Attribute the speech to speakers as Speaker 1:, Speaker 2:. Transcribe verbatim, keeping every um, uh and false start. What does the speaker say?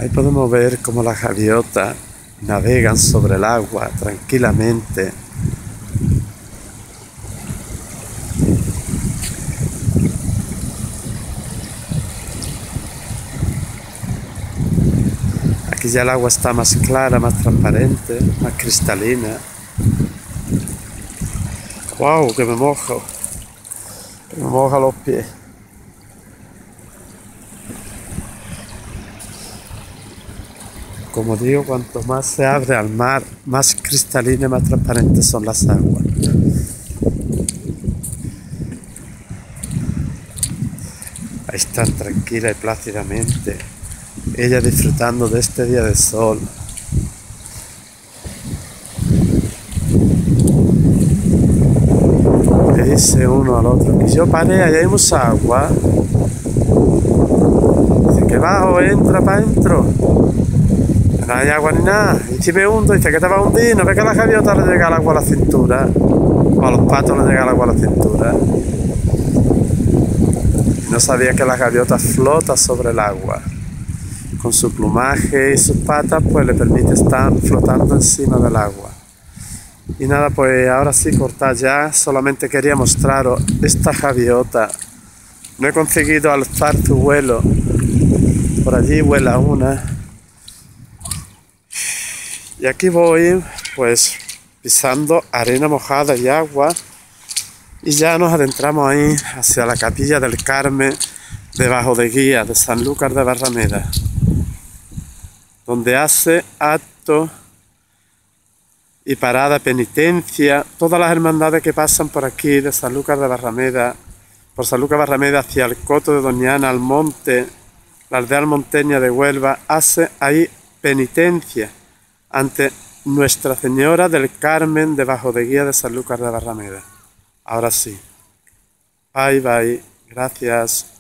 Speaker 1: Ahí podemos ver cómo las gaviotas navegan sobre el agua tranquilamente. Aquí ya el agua está más clara, más transparente, más cristalina. ¡Wow! Que me mojo. Que me moja los pies. Como digo, cuanto más se abre al mar, más cristalinas y más transparentes son las aguas. Ahí están tranquila y plácidamente, ella disfrutando de este día de sol. Le dice uno al otro que yo paré, allá hay mucha agua. Dice que bajo, entra para adentro. No hay agua ni nada. Y si me hundo, dice que te va a hundir. No ve que a la gaviota le llega el agua a la cintura. O a los patos le llega el agua a la cintura. No sabía que la gaviota flota sobre el agua. Con su plumaje y sus patas, pues le permite estar flotando encima del agua. Y nada, pues ahora sí, cortar ya. Solamente quería mostraros esta gaviota. No he conseguido alzar su vuelo. Por allí vuela una. Y aquí voy, pues, pisando arena mojada y agua. Y ya nos adentramos ahí hacia la capilla del Carmen de Bajo de Guía de Sanlúcar de Barrameda, donde hace acto y parada penitencia todas las hermandades que pasan por aquí de Sanlúcar de Barrameda, por Sanlúcar de Barrameda hacia el Coto de Doñana, al monte, la aldea almonteña de Huelva, hace ahí penitencia ante Nuestra Señora del Carmen de Bajo de Guía de Sanlúcar de Barrameda. Ahora sí. Bye, bye. Gracias.